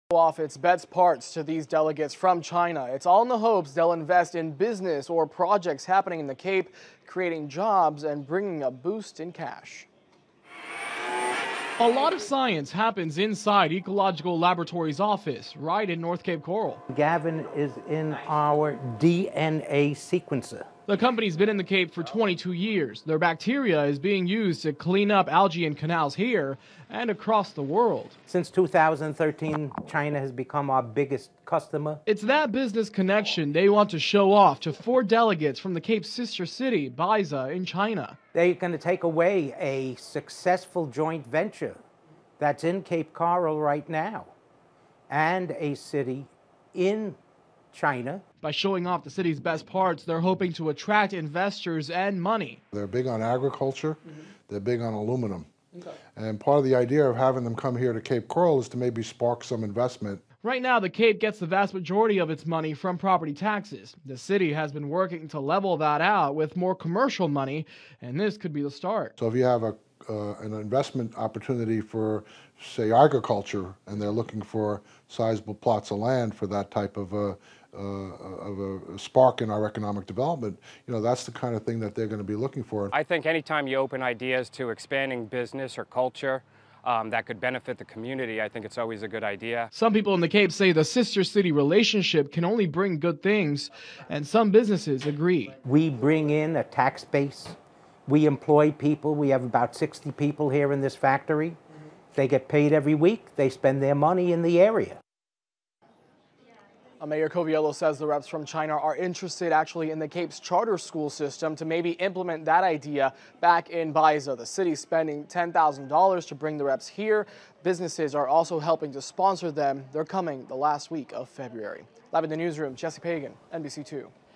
Off its best parts to these delegates from China. It's all in the hopes they'll invest in business or projects happening in the Cape, creating jobs and bringing a boost in cash. A lot of science happens inside Ecological Laboratories office, right in North Cape Coral. Gavin is in our DNA sequencer. The company's been in the Cape for 22 years. Their bacteria is being used to clean up algae in canals here and across the world. Since 2013, China has become our biggest customer. It's that business connection they want to show off to 4 delegates from the Cape's sister city, Baiza, in China. They're going to take away a successful joint venture that's in Cape Coral right now and a city in China. By showing off the city's best parts, they're hoping to attract investors and money. They're big on agriculture, they're big on aluminum. Okay. And part of the idea of having them come here to Cape Coral is to maybe spark some investment. Right now, the Cape gets the vast majority of its money from property taxes. The city has been working to level that out with more commercial money, and this could be the start. So if you have an investment opportunity for, say, agriculture, and they're looking for sizable plots of land for that type of a spark in our economic development, you know, that's the kind of thing that they're going to be looking for. I think anytime you open ideas to expanding business or culture that could benefit the community, I think it's always a good idea. Some people in the Cape say the sister city relationship can only bring good things, and some businesses agree. We bring in a tax base. We employ people. We have about 60 people here in this factory. They get paid every week. They spend their money in the area. Mayor Coviello says the reps from China are interested actually in the Cape's charter school system to maybe implement that idea back in Baiza. The city's spending $10,000 to bring the reps here. Businesses are also helping to sponsor them. They're coming the last week of February. Live in the newsroom, Jesse Pagan, NBC2.